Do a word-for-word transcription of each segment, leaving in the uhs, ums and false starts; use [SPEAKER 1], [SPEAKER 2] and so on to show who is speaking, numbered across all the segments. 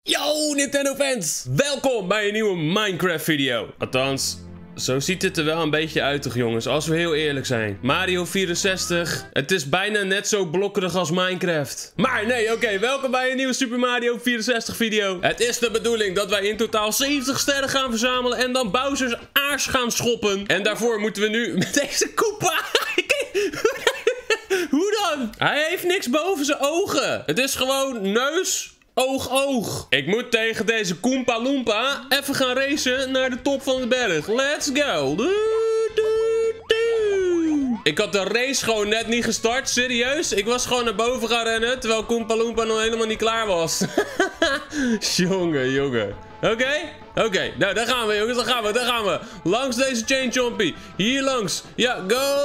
[SPEAKER 1] Yo Nintendo fans, welkom bij een nieuwe Minecraft video. Althans, zo ziet het er wel een beetje uit toch jongens, als we heel eerlijk zijn. Mario vierenzestig, het is bijna net zo blokkerig als Minecraft. Maar nee, oké, okay, welkom bij een nieuwe Super Mario vierenzestig video. Het is de bedoeling dat wij in totaal zeventig sterren gaan verzamelen en dan Bowser's aars gaan schoppen. En daarvoor moeten we nu met deze Koopa... Hoe dan? Hij heeft niks boven zijn ogen. Het is gewoon neus... Oog, oog. Ik moet tegen deze Koompa Loompa even gaan racen naar de top van de berg. Let's go. Doe, doe, doe. Ik had de race gewoon net niet gestart. Serieus? Ik was gewoon naar boven gaan rennen. Terwijl Koompa Loompa nog helemaal niet klaar was. Jongen, jongen. Oké? Okay? Oké. Okay. Nou, daar gaan we, jongens. Daar gaan we, daar gaan we. Langs deze Chain Chompy. Hier langs. Ja,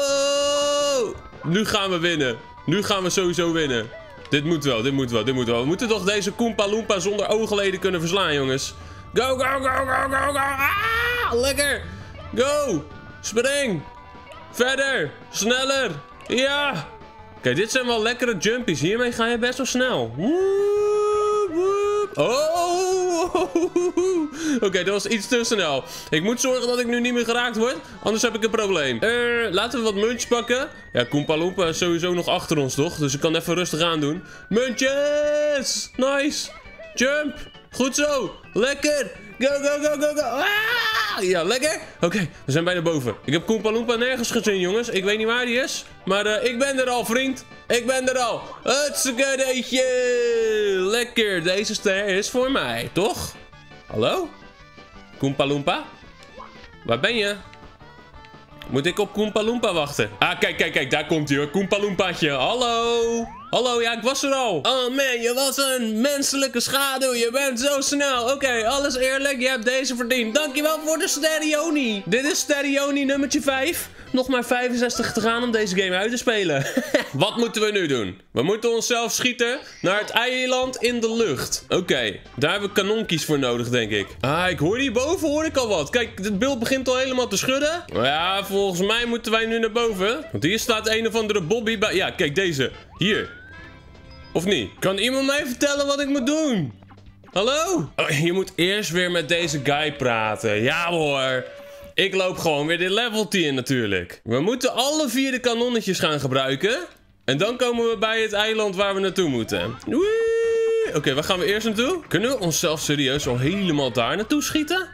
[SPEAKER 1] go. Nu gaan we winnen. Nu gaan we sowieso winnen. Dit moet wel, dit moet wel, dit moet wel. We moeten toch deze Koompa Loompa zonder oogleden kunnen verslaan, jongens. Go, go, go, go, go, go. Ah, lekker. Go. Spring. Verder. Sneller. Ja. Oké, okay, dit zijn wel lekkere jumpies. Hiermee ga je best wel snel. Woep, woep. Oh. Oké, okay, dat was iets te snel. Ik moet zorgen dat ik nu niet meer geraakt word. Anders heb ik een probleem. Uh, laten we wat muntjes pakken. Ja, Koompa Loompa is sowieso nog achter ons, toch? Dus ik kan even rustig aan doen. Muntjes! Nice! Jump! Goed zo! Lekker! Go, go, go, go, go! Ah! Ja, lekker! Oké, okay, we zijn bijna boven. Ik heb Koompa Loompa nergens gezien, jongens. Ik weet niet waar die is. Maar uh, ik ben er al, vriend. Ik ben er al. Hutsukadeetje! Lekker! Deze ster is voor mij, toch? Hallo? Koompa Loompa? Waar ben je? Moet ik op Koompa Loompa wachten? Ah, kijk, kijk, kijk. Daar komt hij hoor. Koompa Loompaatje. Hallo? Hallo, ja, ik was er al. Oh man, je was een menselijke schaduw. Je bent zo snel. Oké, okay, alles eerlijk. Je hebt deze verdiend. Dankjewel voor de Sterioni. Dit is Sterioni nummertje vijf. Nog maar vijfenzestig te gaan om deze game uit te spelen. Wat moeten we nu doen? We moeten onszelf schieten naar het eiland in de lucht. Oké, okay, daar hebben we kanonkies voor nodig, denk ik. Ah, ik hoor hierboven hoor ik al wat. Kijk, het beeld begint al helemaal te schudden. Ja, volgens mij moeten wij nu naar boven. Want hier staat een of andere Bobby bij. Ja, kijk deze. Hier. Of niet? Kan iemand mij vertellen wat ik moet doen? Hallo? Oh, je moet eerst weer met deze guy praten. Ja hoor. Ik loop gewoon weer dit leveltje in natuurlijk. We moeten alle vier de kanonnetjes gaan gebruiken. En dan komen we bij het eiland waar we naartoe moeten. Oké, okay, waar gaan we eerst naartoe? Kunnen we onszelf serieus al helemaal daar naartoe schieten?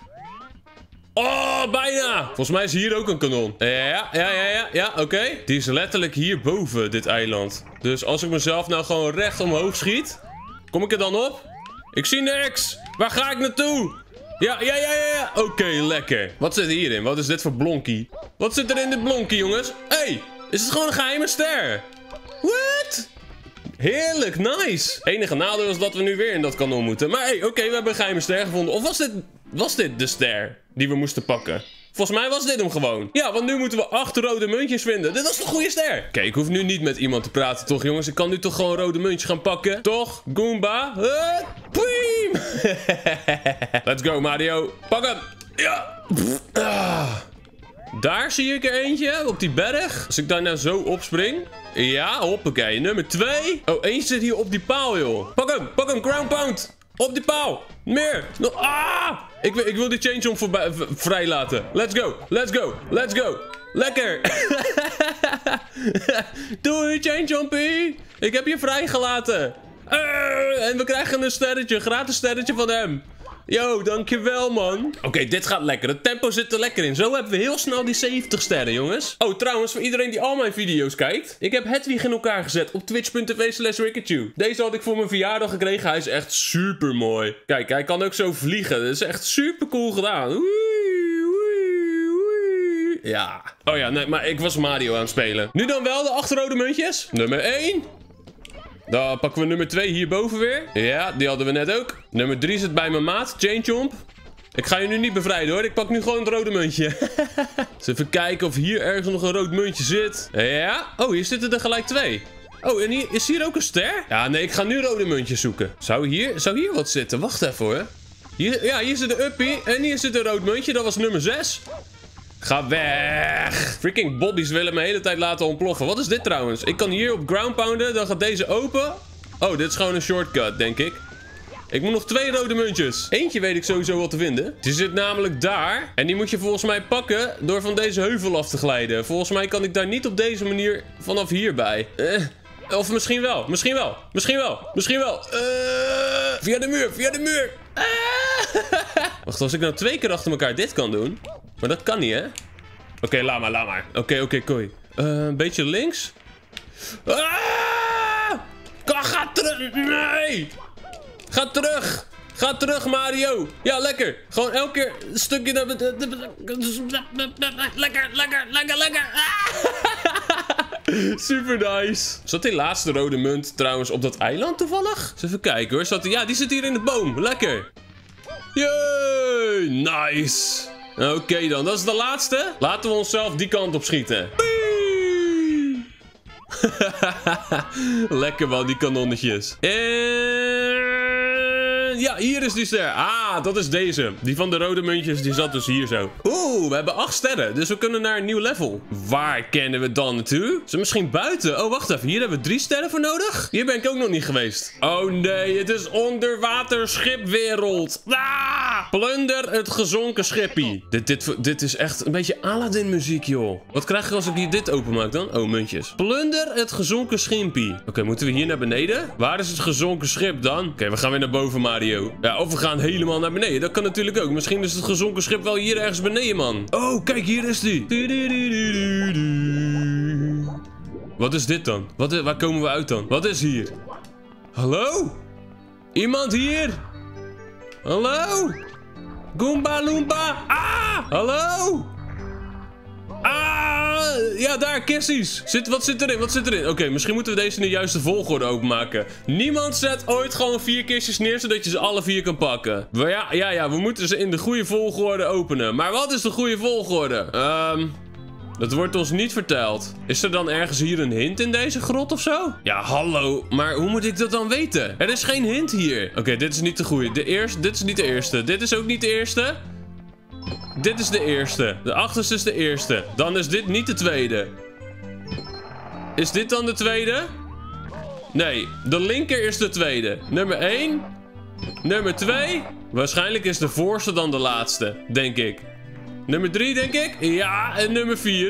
[SPEAKER 1] Oh, bijna! Volgens mij is hier ook een kanon. Ja, ja, ja, ja, ja, oké. Okay. Die is letterlijk hierboven dit eiland. Dus als ik mezelf nou gewoon recht omhoog schiet, kom ik er dan op? Ik zie niks! Waar ga ik naartoe? Ja, ja, ja, ja. Oké, okay, lekker. Wat zit hierin? Wat is dit voor blonkie? Wat zit er in dit blonkie, jongens? Hé, hey, is het gewoon een geheime ster? What? Heerlijk, nice. Enige nadeel is dat we nu weer in dat kanon moeten. Maar hé, hey, oké, okay, we hebben een geheime ster gevonden. Of was dit, was dit de ster die we moesten pakken? Volgens mij was dit hem gewoon. Ja, want nu moeten we acht rode muntjes vinden. Dit was een goede ster. Oké, ik hoef nu niet met iemand te praten, toch jongens? Ik kan nu toch gewoon rode muntjes gaan pakken? Toch? Goomba? Uh, Preem! Let's go, Mario. Pak hem. Ja. Ah. Daar zie ik er eentje, op die berg. Als ik daar nou zo opspring. Ja, hoppakee. Nummer twee. Oh, eentje zit hier op die paal, joh. Pak hem, pak hem, ground pound. Op die paal. Meer. Nog. Ah! Ik, ik wil die change om voorbij, vrij laten. Let's go. Let's go. Let's go. Lekker. Doei, change jumpy. Ik heb je vrijgelaten. Uh, en we krijgen een sterretje. Een gratis sterretje van hem. Yo, dankjewel, man. Oké, okay, dit gaat lekker. Het tempo zit er lekker in. Zo hebben we heel snel die zeventig sterren, jongens. Oh, trouwens, voor iedereen die al mijn video's kijkt. Ik heb Hedwig in elkaar gezet op twitch punt tv slash rickachew. Deze had ik voor mijn verjaardag gekregen. Hij is echt super mooi. Kijk, hij kan ook zo vliegen. Dat is echt super cool gedaan. Oei, oei, oei. Ja. Oh ja, nee, maar ik was Mario aan het spelen. Nu dan wel de achterrode muntjes. Nummer één. Dan pakken we nummer twee hierboven weer. Ja, die hadden we net ook. Nummer drie zit bij mijn maat, Chain Chomp. Ik ga je nu niet bevrijden hoor. Ik pak nu gewoon het rode muntje. Dus even kijken of hier ergens nog een rood muntje zit. Ja. Oh, hier zitten er gelijk twee. Oh, en hier, is hier ook een ster? Ja, nee, ik ga nu rode muntjes zoeken. Zou hier, zou hier wat zitten? Wacht even hoor. Hier, ja, hier zit een uppie. En hier zit een rood muntje. Dat was nummer zes. Ga weg. Freaking Bobby's willen me de hele tijd laten ontploffen. Wat is dit trouwens? Ik kan hier op ground pounden. Dan gaat deze open. Oh, dit is gewoon een shortcut, denk ik. Ik moet nog twee rode muntjes. Eentje weet ik sowieso wat te vinden. Die zit namelijk daar. En die moet je volgens mij pakken door van deze heuvel af te glijden. Volgens mij kan ik daar niet op deze manier vanaf hierbij. Eh, of misschien wel. Misschien wel. Misschien wel. Misschien wel. Uh, via de muur. Via de muur. Uh. Wacht, als ik nou twee keer achter elkaar dit kan doen. Maar dat kan niet, hè? Oké, okay, laat maar, laat maar. Oké, okay, oké, okay, kooi. Uh, een beetje links. Ah! Ga terug. Nee. Ga terug. Ga terug, Mario. Ja, lekker. Gewoon elke keer een stukje naar... Lekker, lekker, lekker, lekker. Super nice. Zat die laatste rode munt trouwens op dat eiland toevallig? Eens even kijken hoor. Zat die... Ja, die zit hier in de boom. Lekker. Yay. Nice. Oké okay, dan. Dat is de laatste. Laten we onszelf die kant op schieten. Lekker man, die kanonnetjes. En... Ja, hier is die ster. Ah, dat is deze. Die van de rode muntjes, die zat dus hier zo. Oeh, we hebben acht sterren. Dus we kunnen naar een nieuw level. Waar kennen we dan naartoe? Is het misschien buiten? Oh, wacht even. Hier hebben we drie sterren voor nodig. Hier ben ik ook nog niet geweest. Oh nee, het is onderwaterschipwereld. Ah! Plunder het gezonken schippie. Dit, dit, dit is echt een beetje Aladdin muziek, joh. Wat krijg ik als ik hier dit openmaak dan? Oh, muntjes. Plunder het gezonken schimpie. Oké, okay, moeten we hier naar beneden? Waar is het gezonken schip dan? Oké, okay, we gaan weer naar boven, Mario. Ja, of we gaan helemaal naar beneden. Dat kan natuurlijk ook. Misschien is het gezonken schip wel hier ergens beneden, man. Oh, kijk, hier is die. Wat is dit dan? Wat is, waar komen we uit dan? Wat is hier? Hallo? Iemand hier? Hallo? Goomba Loomba? Ah! Hallo? Ah! Ja, daar, kissies. Zit, wat zit erin? Wat zit erin? Oké, okay, misschien moeten we deze in de juiste volgorde openmaken. Niemand zet ooit gewoon vier kistjes neer, zodat je ze alle vier kan pakken. Maar ja, ja, ja, we moeten ze in de goede volgorde openen. Maar wat is de goede volgorde? Ehm... Um, dat wordt ons niet verteld. Is er dan ergens hier een hint in deze grot of zo? Ja, hallo. Maar hoe moet ik dat dan weten? Er is geen hint hier. Oké, okay, dit is niet de goede. De eerste, dit is niet de eerste. Dit is ook niet de eerste. Dit is de eerste. De achterste is de eerste. Dan is dit niet de tweede. Is dit dan de tweede? Nee, de linker is de tweede. Nummer één. Nummer twee. Waarschijnlijk is de voorste dan de laatste, denk ik. Nummer drie, denk ik. Ja, en nummer vier.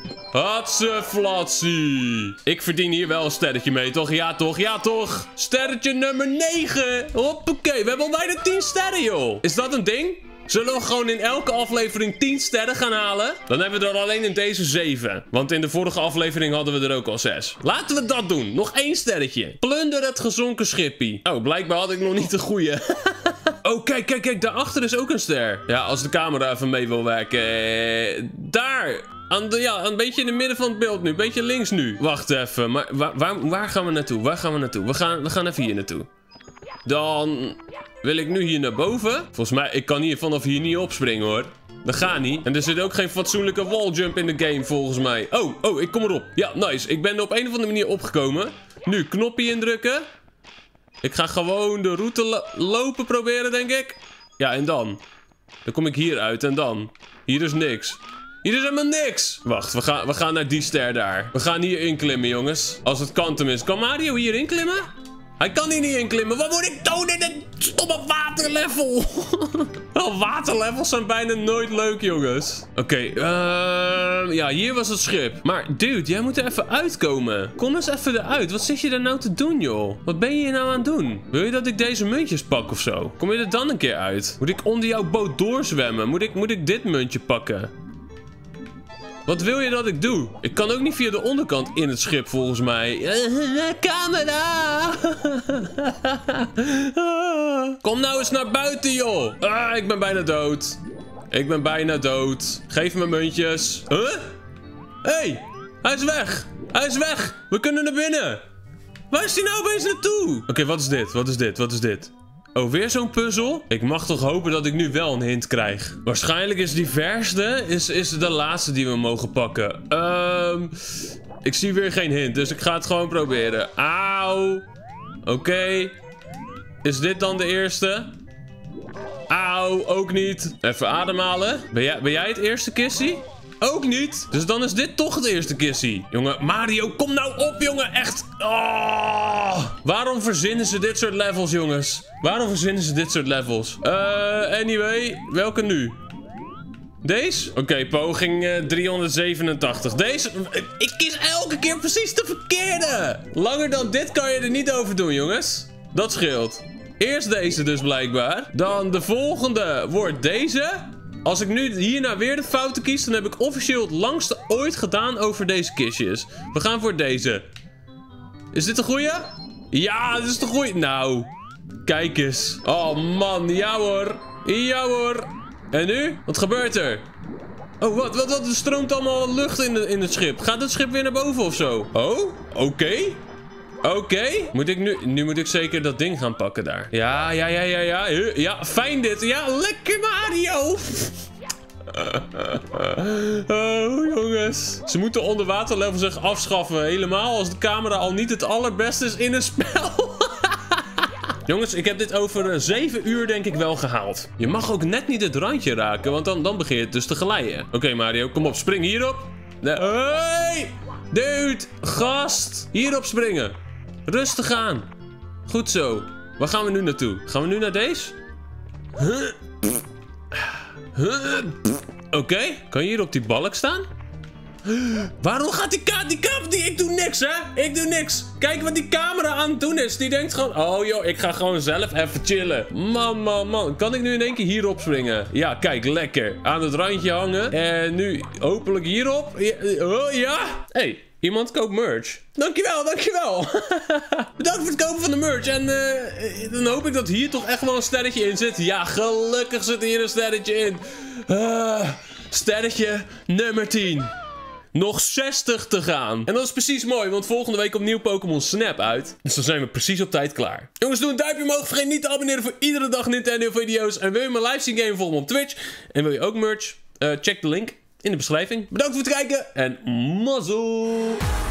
[SPEAKER 1] Hatseflatsie. Ik verdien hier wel een sterretje mee, toch? Ja, toch? Ja, toch? Sterretje nummer negen. Hoppakee, we hebben al bijna tien sterren, joh. Is dat een ding? Zullen we gewoon in elke aflevering tien sterren gaan halen? Dan hebben we er alleen in deze zeven. Want in de vorige aflevering hadden we er ook al zes. Laten we dat doen. Nog één sterretje. Plunder het gezonken schippie. Oh, blijkbaar had ik nog niet de goeie. Oh, kijk, kijk, kijk. Daarachter is ook een ster. Ja, als de camera even mee wil werken. Eh, daar. Aan de, ja, een beetje in het midden van het beeld nu. Een beetje links nu. Wacht even. Maar waar, waar, waar gaan we naartoe? Waar gaan we naartoe? We gaan, we gaan even hier naartoe. Dan wil ik nu hier naar boven. Volgens mij, ik kan hier vanaf hier niet opspringen, hoor. Dat gaat niet. En er zit ook geen fatsoenlijke walljump in de game, volgens mij. Oh, oh, ik kom erop. Ja, nice. Ik ben er op een of andere manier opgekomen. Nu, knopje indrukken. Ik ga gewoon de route lo lopen proberen, denk ik. Ja, en dan? Dan kom ik hier uit en dan? Hier is niks. Hier is helemaal niks. Wacht, we gaan, we gaan naar die ster daar. We gaan hier inklimmen, jongens. Als het kan tenminste. Kan Mario hier inklimmen? Hij kan hier niet inklimmen. Wat moet ik doen in een stomme waterlevel? Wel, waterlevels zijn bijna nooit leuk, jongens. Oké, okay, uh, ja, hier was het schip. Maar, dude, jij moet er even uitkomen. Kom eens even eruit. Wat zit je daar nou te doen, joh? Wat ben je hier nou aan het doen? Wil je dat ik deze muntjes pak of zo? Kom je er dan een keer uit? Moet ik onder jouw boot doorzwemmen? Moet ik, moet ik dit muntje pakken? Wat wil je dat ik doe? Ik kan ook niet via de onderkant in het schip, volgens mij. Camera! Kom nou eens naar buiten, joh! Ah, ik ben bijna dood. Ik ben bijna dood. Geef me muntjes. Huh? Hé! Hey, hij is weg! Hij is weg! We kunnen naar binnen! Waar is hij nou opeens naartoe? Oké, okay, wat is dit? Wat is dit? Wat is dit? Oh, weer zo'n puzzel? Ik mag toch hopen dat ik nu wel een hint krijg. Waarschijnlijk is die verste is, is de laatste die we mogen pakken. Ehm... Um, ik zie weer geen hint, dus ik ga het gewoon proberen. Auw. Oké. Okay. Is dit dan de eerste? Auw, ook niet. Even ademhalen. Ben jij, ben jij het eerste, Kissy? ook niet. Dus dan is dit toch het eerste kissie. Jongen, Mario, kom nou op, jongen. Echt. Oh. Waarom verzinnen ze dit soort levels, jongens? Waarom verzinnen ze dit soort levels? Uh, anyway, welke nu? Deze? Oké, okay, poging uh, driehonderdzevenentachtig. Deze? Ik kies elke keer precies de verkeerde. Langer dan dit kan je er niet over doen, jongens. Dat scheelt. Eerst deze dus blijkbaar. Dan de volgende wordt deze. Als ik nu hierna weer de fouten kies, dan heb ik officieel het langste ooit gedaan over deze kistjes. We gaan voor deze. Is dit de goeie? Ja, dit is de goeie. Nou, kijk eens. Oh man, ja hoor. Ja hoor. En nu? Wat gebeurt er? Oh, wat? Wat? wat? Er stroomt allemaal lucht in, de, in het schip. Gaat het schip weer naar boven of zo? Oh, oké. Okay. Oké. Okay. Moet ik nu... Nu moet ik zeker dat ding gaan pakken daar. Ja, ja, ja, ja, ja. Ja, fijn dit. Ja, lekker Mario. Oh, jongens. Ze moeten onderwaterlevel zich afschaffen. Helemaal als de camera al niet het allerbeste is in een spel. Jongens, ik heb dit over zeven uur denk ik wel gehaald. Je mag ook net niet het randje raken, want dan, dan begin je het dus te glijden. Oké, okay, Mario, kom op, spring hierop. Nee. Hey! Dude, gast. Hierop springen. Rustig aan. Goed zo. Waar gaan we nu naartoe? Gaan we nu naar deze? Huh? Huh? Oké, okay. Kan je hier op die balk staan? Waarom gaat die kaart, die kaart, die, ik doe niks hè, ik doe niks. Kijk wat die camera aan het doen is, die denkt gewoon, oh joh, ik ga gewoon zelf even chillen. Man, man, man, kan ik nu in één keer hierop springen? Ja, kijk, lekker, aan het randje hangen. En nu hopelijk hierop, ja, oh ja. Hey, iemand koopt merch. Dankjewel, dankjewel. Bedankt voor het kopen van de merch. En uh, dan hoop ik dat hier toch echt wel een sterretje in zit. Ja, gelukkig zit hier een sterretje in. Uh, sterretje nummer tien. Nog zestig te gaan. En dat is precies mooi, want volgende week komt nieuw Pokémon Snap uit. Dus dan zijn we precies op tijd klaar. Jongens, doe een duimpje omhoog. Vergeet niet te abonneren voor iedere dag Nintendo video's. En wil je mijn livestream game volgen op Twitch? En wil je ook merch? Uh, check de link in de beschrijving. Bedankt voor het kijken en mazzel!